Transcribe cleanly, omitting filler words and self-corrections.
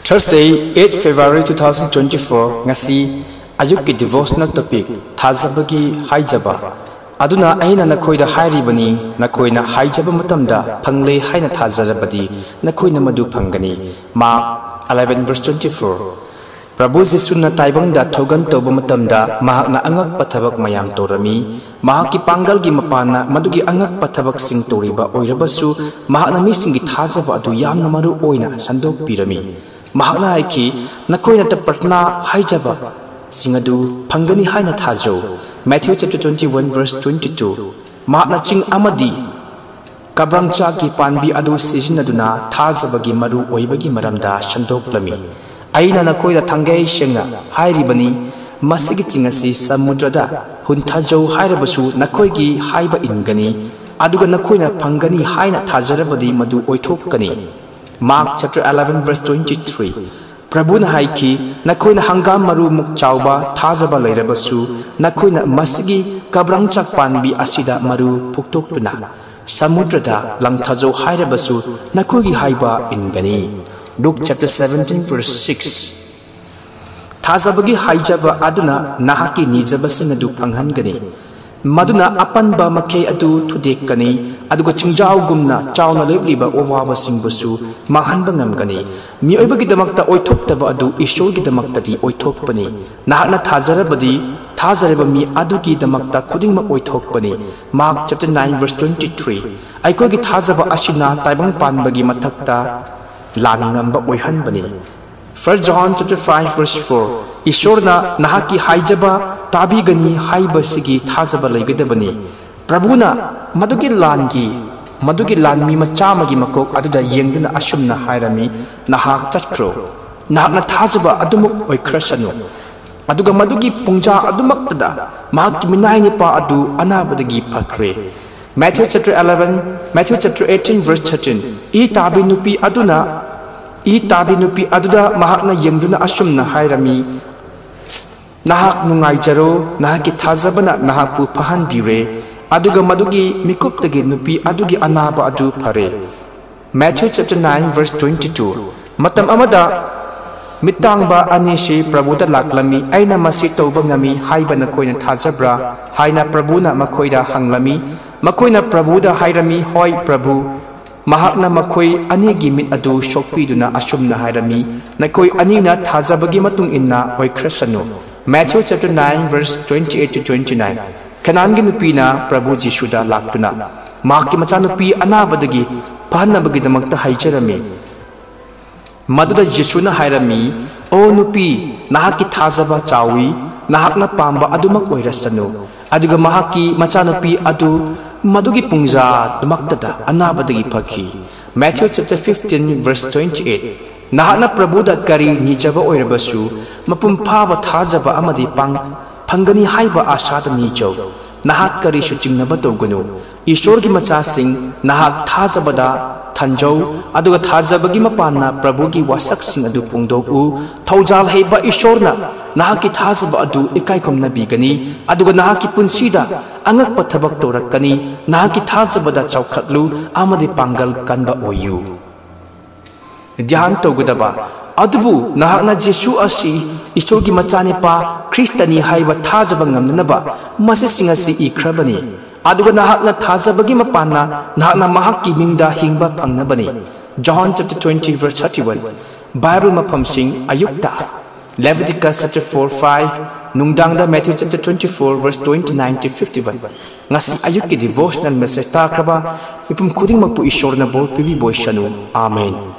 Thursday, 8 February 2024, ngasi ayuk ki devotional topic thazabagi haijaba. Aduna aina nakoida hairibani nakoina haijaba matamda phangle haina thazarabadi nakoina madu phangani. Mark 11 verse 24. Prabhu Jisuna taibangda thogan toba matamda mahakna angak pathabak mayam torami mahaki pangal gi mapana madugi angak pathabak sing toriba oirabasu mahakna mising gi thazaba adu yamna maru oina sandok pirami. Mahakna aiki nakoina ta pratna haijaba singadu phangani haina thajo. Matthew chapter 21 verse 22. Mahakna ching amadi kabrangcha ki panbi adu sijinaduna thazabagi maru oibagi maramda sandok lami. Aina nakoida thangai shengna hairibani masigi chingasi samudrada hunthajo hairabasu nakoigi haiba ingani aduga nakoina phangani haina thajarabadi madu oithokani. Mark chapter 11 verse 23. Prabhu na haiki nakoina hangam maru muk chauba thajaba leirabasu nakoina masigi kabrangchak panbi asida maru puktokpuna samudrada langthajo hairabasu nakoigi haiba ingani. Luke chapter 17 verse 6. Thazabagi haijaba aduna nahaki nijaba singadu panghangani maduna apanba makhe adu thudekani aduga chingjau gumna chauna lebliba owaba singbusu manghanba ngamgani mioibagi damakta oithoktaba adu ishorgi damaktadi oithokpani nahakna thazaraba mi adugi damakta khudingma oithokpani. Mark chapter 9 verse 23. Aikogi thazaba asina taibang panbagi mathakta langamba oihanbani. 1 John chapter 5 verse 4. Ishorna nahaki haijaba tabigani haibasigi thazaba leigadabani. Prabhuna madugi lanmi machamagi makok aduda yengduna asumna hairami nahak chatkro nahakna thazaba adumuk oikrasanu aduga madugi pungja adumaktada mahaki minaini pa adu anabadagi phakre. Matthew chapter 18 verse 13. I tabi nupi aduda mahakna yengduna asumna hairami nahak nungai jaro nahaki thazabana nahakpu pahan bire aduga madugi mikuptagi nupi adugi anaba adu phare. Matthew chapter 9 verse 22. Matam amada mitangba anishi Prabhuda laklami aina masi tauba ngami haiba nakoina thazabra haina Prabhuna makoida hanglami makoina Prabhuda hairami hoi Prabhu mahakna makoi ani gi mit adu shokpiduna asumna hairami nakoi ani na thazabagi matung inna oikrasanu. Matthew chapter 9 verse 28 to 29. Kanangi nupina Prabhu Jishuda laktuna mahaki machanupi anabadagi pahanabagi damakta haijarami maduda Jishuna hairami o nupi nahaki thazaba chawi nahakna pamba adumak oirasanu aduga mahaki machanupi adu madugi pungja dumaktada anabadagi phaki. Matthew chapter 15 verse 28. Nahakna Prabhuda kari nijaba oirabasu mapum phaba thajaba amadi phangani haiba ashata nijau nahak kari shuchingnaba togunu ishorgi macha sing nahak thajabada thanjau aduga thajabagi mapana Prabhugi wasak sing adu pungdoku thaujal heiba ishorna nahaki thajaba adu ikaikomna bigani aduga nahaki punsida angak pathabak torakani nahaki thajabada chaukhatlu amadi pangal kanba oyu. Dhyan togudaba adubu nahakna Jesu asi ishorgi machani pa Kristani haiba thajaba ngamnanaba masi singasi ikrabani aduga nahakna thajabagi mapana nahakna mahakki mingda hingba phangnabani. John chapter 20 verse 31. Bible mapam sing ayukta Leviticus chapter 4-5 nungdangda Matthew chapter 24 verse 29 to 51. Ngasi ayukki devotional message takraba ipum khuding magpu ishorna bol pibi boishanu. Amen.